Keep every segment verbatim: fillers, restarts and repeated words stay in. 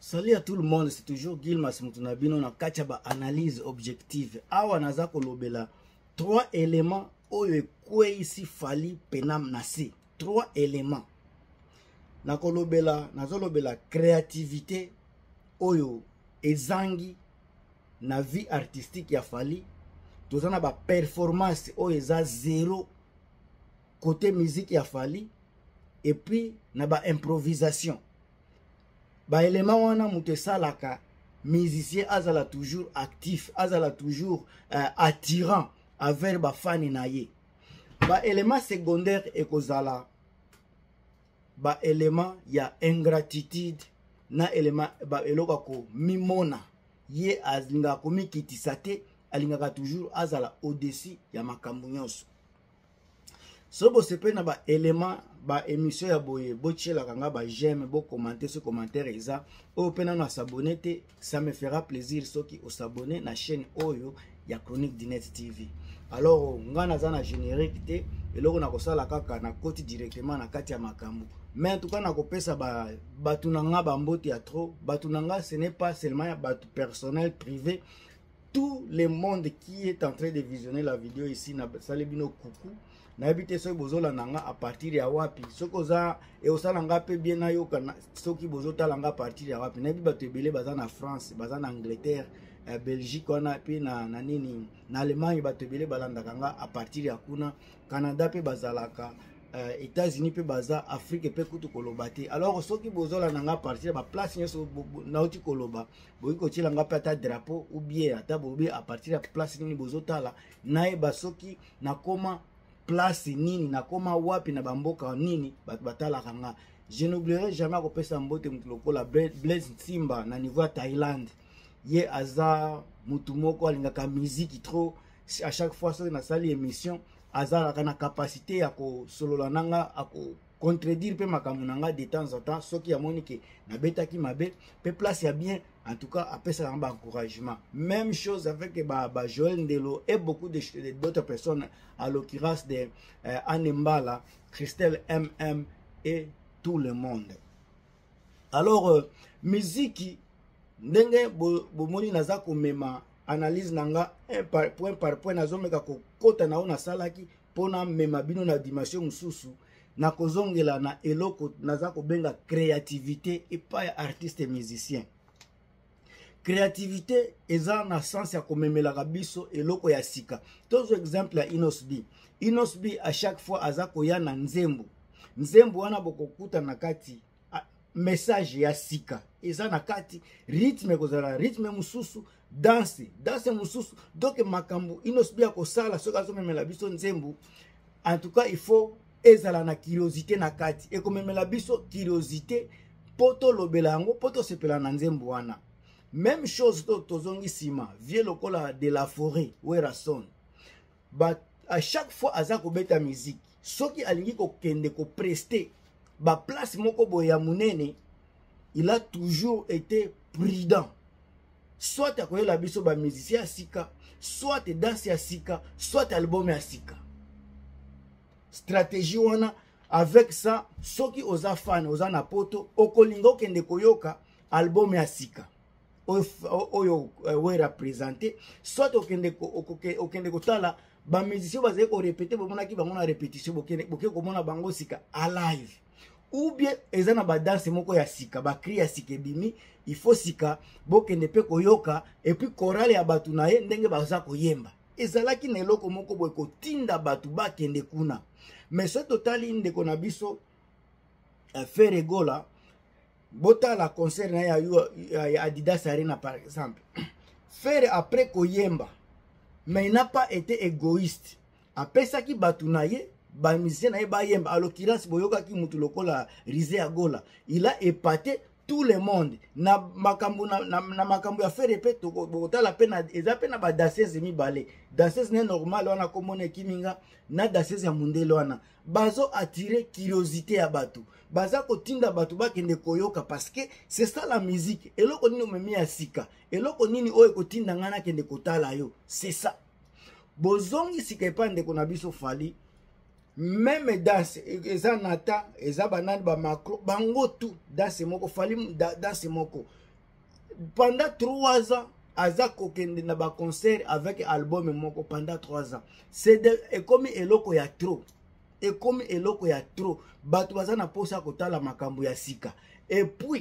Salut à tout le monde, c'est toujours Gilmas Mutunabino na kachaba analyse objective. Awa naza kolobela trois éléments oyo kwe ici fali penam nasi. Trois éléments. Na kolobela nazo lobela créativité oyo ezangi na vie artistique ya fali. Tozana ba performance oyo eza zéro côté musique ya fali et puis na ba improvisation. Ba élément wana mutu salaka musicien azala toujours actif, azala toujours euh, attirant avec ba fani na ye. Ba élément secondaire ekozala ba élément ya ingratitude na élément ba eloka ko mimona ye alinga ko mikitisa te alingaka toujours azala au-dessus ya makambo nyonso. So bo sepe na ba élément ba émission ya boye bo tchela kanga ba j'aime bo commenter ce commentaire eza o pena na s'abonner te, ça me fera plaisir soki o s'abonner na chaîne oyo ya Chronique du Net T V. Alors ngana za na générique te eloko na kosala kaka na koti directement na kati ya makambo. Mais en tout cas na kopesa ba batunanga ba mbote ya trop, batunanga ce n'est pas seulement ya batu personnel privé. Tout le monde qui est en train de visionner la vidéo ici na salebino coucou. Na habite so bozola nanga à partir ya wapi sokoza e osala nga pe bien na yoka soki bozota langa à partir ya wapi na bi bato ebele baza na France baza na Angleterre eh, Belgique wana pe na na nini na Allemagne bato ebele balanda kanga à partir ya kuna Canada pe bazalaka eh, États-Unis pe baza Afrique pe kutu koloba te. Alors soki bozola nanga à partir ba place nyeso na uti koloba boiko tila nga pe ata drapeau ou bien ata bobi à partir ya place nini bozota la na e basoki na koma place nini na koma wapi na bamboka nini bat batala kanga. Je n'oublierai jamais ko pesa mbote mutu lokola Blaise Simba na niveau ya Thaïlande. Ye aza mutu moko alingaka musique trop à chaque fois so na sali émission aza kana capacité ya ko solola nanga ako contredire pe makambo nanga de temps en temps soki ya monike na betaki mabe pe place ya bien. En tout cas, après ça, un encouragement. Même chose avec bah, bah, Joël Ndelo et beaucoup d'autres personnes, à l'occurrence de euh, Anembala, Christelle M M et tout le monde. Alors, euh, musique, ndenge bomoni naza komema analyse nanga un par point par point nazo meka ko kota na ona salaki pona mema bino na dimension mususu na kozongela na eloko naza ko benga créativité et pas artiste et musicien. Créativité eza na sens ya komemela biso eloko ya sika. Tozo exemple ya Inosbi. Inosbi à chaque fois aza koya na nzembo. Nzembo wana bokokuta na kati a, message ya sika. Eza na kati rythme kozala rythme mususu, danse, danse mususu. Donc makambo Inosbi ya kosala soka zo memela biso nzembo. En tout cas, il faut ezala na curiosité na kati. E komemela biso curiosité poto lobela yango poto sepela na nzembo wana. Même chose to tozongi sima vie lokola de la forêt wera son but à chaque fois aza ko beta musique soki alingi ko kende ko prester ba place moko boya munene il a toujours été prudent soit akoyela biso ba musicien sika soit danse ya sika soit album ya sika stratégie wana avec ça soki oza fan oza na poto okolinga kende koyoka album ya sika oyo wera présenté soit okende okende kotala ba musicien bazali ko répéter bomona ki bango na répétition bokende boke komona bango sika à live ou bien ezana ba danse moko ya sika ba cri ya sika bimi il faut sika bokende pe koyoka et puis chorale ya batu na ye ndenge baza koyemba ezalaki na eloko moko boye kotinda batu bakende kuna. Mais ce totali ndeko na biso faire gola bota la concert na ya, ya Adidas Arena par exemple. Faire après koyemba. Mais il n'a pas été égoïste. Après ça qui batunaye, ba musicien na ba yemba à l'occurrence boyoka ki mutu lokola Rizé Agola. Il a épaté tout le monde. Na makambo na, na, na makambo ya faire répète bota la peine eza peine ba danseuse mi balé. Danseuse ne normal wana komone kiminga na danseuse ya mundele wana. Bazo attirer curiosité ya batu. Baza kotinda batu bakende koyoka parce que c'est ça la musique. Eloko nini omemi ya sika. Eloko nini oyo kotinda ngana kende kotala yo. C'est ça. Bozongi sika epande kona biso fali. Même danse eza nata eza banani ba macro bango tout danse moko fali danse moko pendant trois ans aza kokende na ba concert avec album moko pendant trois ans. C'est et comme eloko ya trop. Et comme eloko ya trop. Bato baza na posa kotala makambo ya sika. Et puis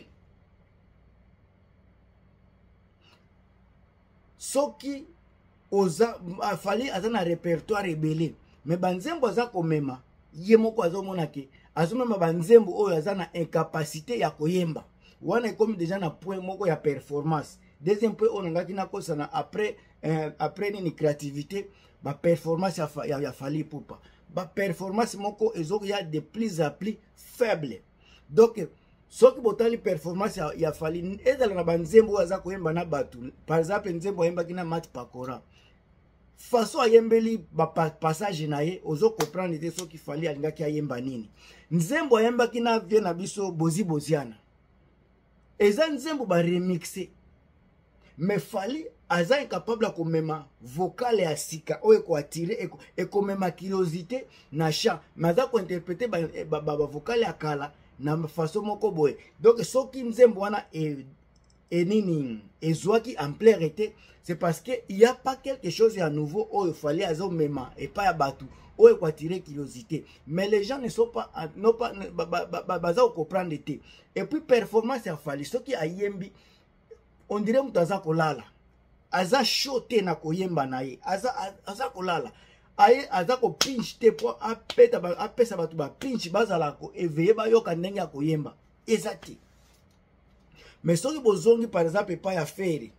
soki oza afali aza na répertoire ebele. Mais banzembo aza komema ye moko azomona ke azomema banzembo oyo aza na incapacité ya koyemba. Wana comme déjà na point moko ya performance. Deuxième point on ngaki na kosa na après euh, après ni créativité ba performance ya, ya, ya fali pupa. Ba performance moko ezo ya de plus en plus faible. Donc soki botali performance ya, ya fali ezala na banzembo aza koyemba na batu. Par exemple nzembo yemba kina Mat Pakora. Façon ayembeli ba passage na ye ozo comprendre te soki fali alingaki ayemba nini. Nzembo yemba kina vie na biso bozi boziana. Eza nzembo ba remixer. Mais fali aza incapable ko mema vocal ya sika oyo ko attirer et ko mema curiosité na chant mais aza ko interpréter ba, ba, ba, ba vocal ya kala na façon moko boye. Donc soki nzembo wana e et nini ezwaki ampleur était c'est parce que il y a pas quelque chose de nouveau oyo fali azo mema et pas ya batu oyo ko attirer curiosité. Mais les gens ne sont pas non pas baza ko comprendre té. Et puis performance ya fali soki ayembi on dirait mutu aza kolala aza shote na koyemba na ye aza aza kolala aye aza ko pinch te po apeta ba apesa batu ba pinch bazala ko éveiller ba yoka ndenge ya koyemba ezati. Mais soki bozongi par exemple pas ya fere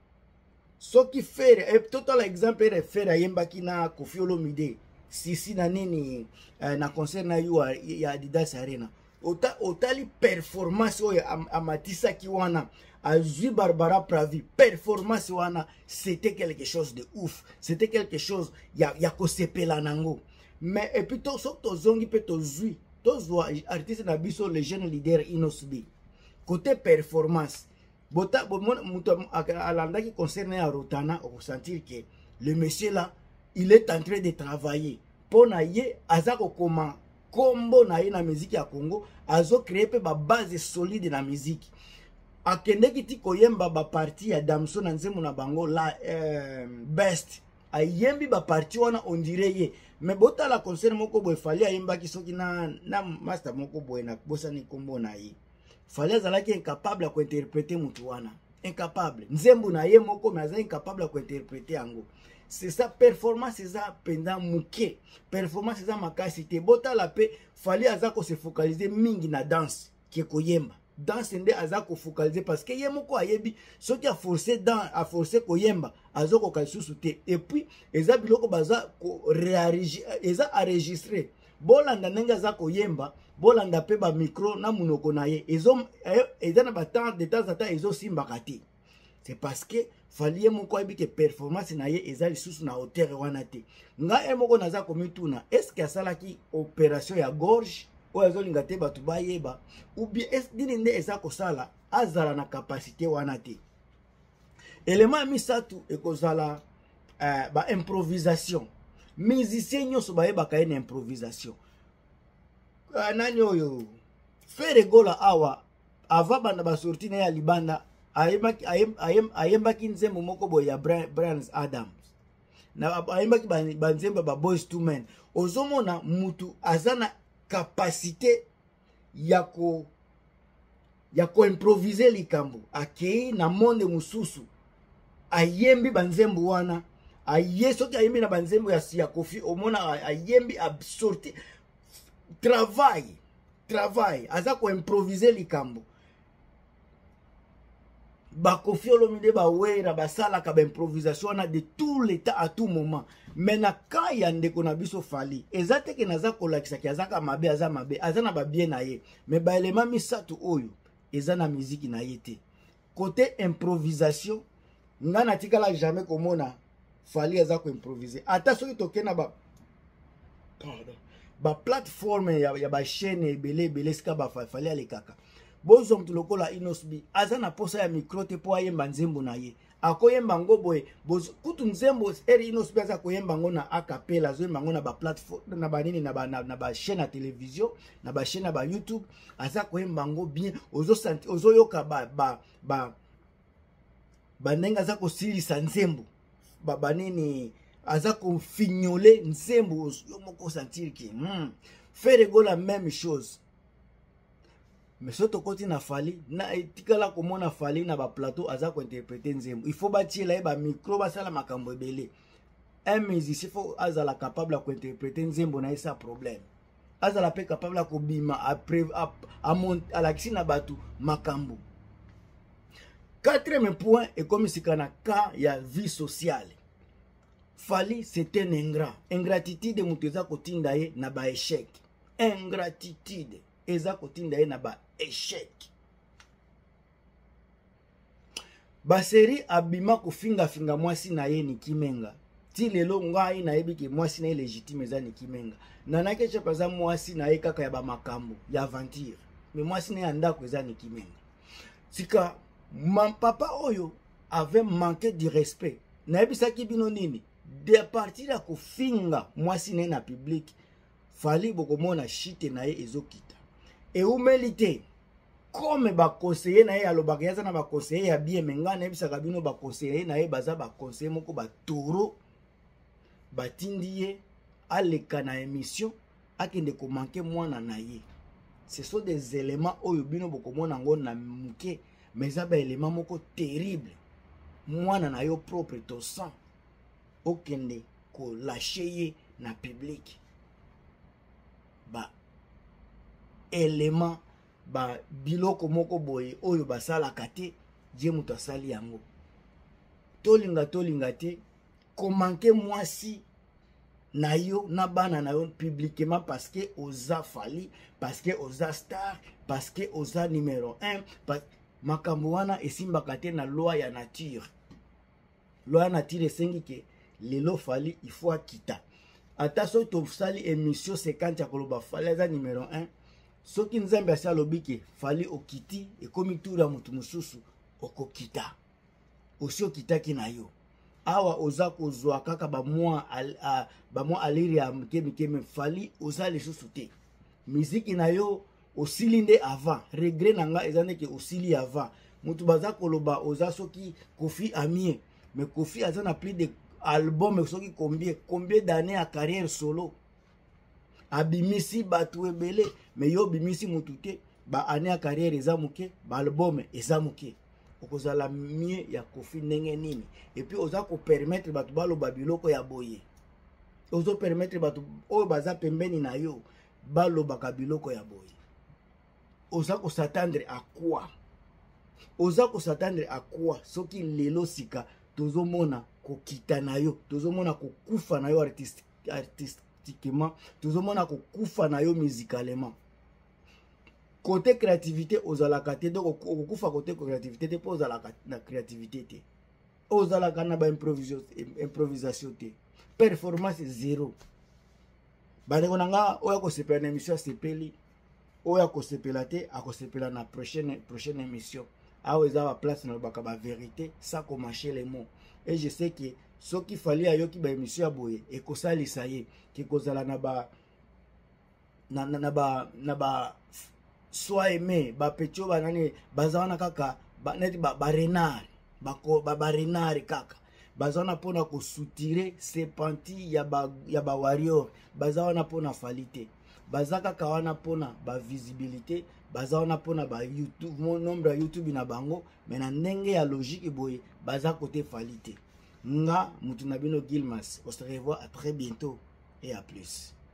soki fere et total exemple de fere ayemba kina Koffi Olomide sisi na nini uh, na concert na yo ya Adidas Arena ota otali performance oyo amatisa ki wana azui Barbara Pravi performance wana c'était quelque chose de ouf, c'était quelque chose ya ya kosepela nango. Mais et puis to so to zongi pe to zui to zwa artiste na biso le jeune leader Inosbi côté performance bota bon muto alanda ki concerne ya Rotana on sentir que le monsieur là il est en train de travailler pour na ye azako koma combo na ye na musique ya Congo azo créer pe ba base solide na musique akende kiti koyemba ba parti ya Damso na nzemu na bango la euh, best ayembi ba parti wana on dirait ye mais bota la concert moko boy fali ayemba ki soki na na master moko boy na bosa ni kombo na ye fali azalaki incapable ko interpréter mutu wana incapable nzembu na ye moko mais azali incapable ko interpréter yango. C'est ça performance ça pendant muke performance ça makasité bota la pe fali azako se focaliser mingi na danse ki koyemba danse nde azako focaliser parce que ye moko ayebi soki a forcer dans a forcer koyemba azoko kalisusu te et puis eza biloko baza ko réagir eza enregistrer bolanda ndenge azako yemba bolanda pe ba micro na munoko na ye ezo eza na ba temps de temps en temps ezo simbaka te. C'est parce que fali moko ayebi que performance na ye eza lisusu na hauteur wana te nga e moko naza komituna est-ce que asalaki opération ya gorge oyo azolinga te batu bayeba ou bien est dini nde eza kosala azala na capacité wana te. Élément ya misatu ekozala uh, ba improvisation musicien nyonso bayebaka ye na improvisation. Uh, nani oyo Fere Gola awa ava banda basorti na ya libanda ayembaki ayembaki nzembo moko boy ya Bryan Adams na ayembaki banzembo ba Boys to Men ozomona mutu azana capacité ya ko ya ko improviser likambo akei na monde mususu ayembi banzembo wana aye soki ayembi na banzembo ya ya Koffi omona ayembi absorti travail travail aza ko improviser likambo ba Koffi Olomide ba wera basala ka ba improvisation na de tout le temps à tout moment. Mais na ka ya ndeko na biso fali ezate ke naza kolakisa ki azaka mabe aza mabe azana ba bien na ye mais ba element misatu oyo ezana musique na ye te côté improvisation ngana tikala jamais komona fali aza ko improviser ata soki tokena ba pardon ba plateforme ya, ya ba chaîne ebele ebele ska ba fali ale kaka bozo mtu lokola Inosbi azana posa ya micro te po ayemba nzembo na ye akoyemba ngo boye bozo kutu nzembo eri Inosbi aza koyemba ngo na acapella zoyemba ngo na ba plateforme na ba nini na ba na, na ba chaîne ya télévision na ba chaîne ba YouTube aza koyemba ngo bien ozo santi ozo yoka ba ba ba bandenga aza kosilisa nzembo babanini aza kofignole nzembo yo moko sentir que hmm. Faire la même chose. Mais soto koti na Fally na etikala komona Fally na ba plateau aza ko interpréter nzembo. Il faut bâtir là ba micro ba sala makambo ebele. Un musicien faut azala capable ko interpréter nzembo na isa problème. Azala pe capable ko bima après à à à l'axi na batu makambo. Quatrième point est comme si kana cas ya vie sociale. Fally c'est un ingrat. Ingratitude muteza kotinda ye na ba échec. Ingratitude eza kotinda ye na ba échec. Ba série abima kofinga finga mwasi na ye ni Kimenga. Ti lelo ngai na yebi ke mwasi na ye légitime eza ni Kimenga. Nanake che paza mwasi na ye kaka ya ba makambo ya aventure. Mais mwasi na ye andako eza ni Kimenga. Sika mon papa oyo avait manqué du respect. Na yebi saki bino nini? De partir ya kofinga mwasi na ye na public. Fally bokomona shite na ye ezokita. Et humilité comme ba conseiller na ye alobaka yaza na ba conseiller ya bien menga na bisaka bino ba conseiller na ye baza ba conseiller moko ba toro batindi ye aleka na émission akende ko manquer mwana na ye. Ce sont des éléments oyo bino bokomona ngo na muke mais ça ba élément moko terrible. Mwana na yo propre to sang okende ko lâcher ye na public. Ba élément ba biloko moko boye oyo basala kate je muto asali yango tolinga tolinga te ko manquer mwasi na yo na bana na yo publiquement parce que oza Fally, parce que oza star, parce que oza numéro un, parce makambo wana esimbaka te na loi ya nature. Loi ya nature esengi ke lelo Fally il faut akita. Ata so to sali émission cinquante ya koloba Fally aza numéro un. Soki nzambe asa lobike Fally okiti e komi tura mutu mususu okokita. Osi okitaki na yo. Awa oza kozwa kaka ba mwa al, a, ba mwa aliri ya mke mke me Fally oza lisusu te. Miziki na yo osili nde avant. Regret nanga ezane ke osili avant. Mutu baza koloba oza soki Kofi Amie. Mais Kofi aza na plus de album soki combien combien d'années à carrière solo. Abimisi batu ebele mais yo bimisi mutute ba année à carrière eza muke ba album eza muke. Okozala mie ya Kofi ndenge nini et puis oza ko permettre batu balo babiloko ya boye. Ozo permettre batu oyo baza pembeni na yo balo bakabiloko ya boye. Oza ko s'attendre à quoi? Oza ko s'attendre à quoi? Soki lelo sika tozo mona ko kita na yo, tozo mona ko kufa na yo artiste artistiquement, tozo mona ko kufa na yo musicalement. Côté créativité ozalaka te donc okufa côté créativité te po ozalaka na créativité te. Ozalaka na ba improvisation improvisation te. Performance zéro. Bandeko nanga oya ko sepela na émission sepeli. Oya ko sepela te akosepela na prochaine prochaine émission. Awa eza ba place na baka ba vérité ça commencer les mots. Et je sais que ce qu'il fallait ayoki ba émission ya boye e ko salisa ye ki kozala na ba na na, na ba na ba soit aimé ba petio ba nani bazana kaka ba net ba ba renard ba ko ba ba renard kaka bazana pona ko soutirer sepenti ya ba ya ba warrior bazana pona Fally bazaka kawana pona ba visibilité bazana pona ba YouTube mon nombre ya YouTube na bango mais na ndenge ya logique boye baza côté Fally nga mutu na bino Gilmas. On se revoit à très bientôt et à plus.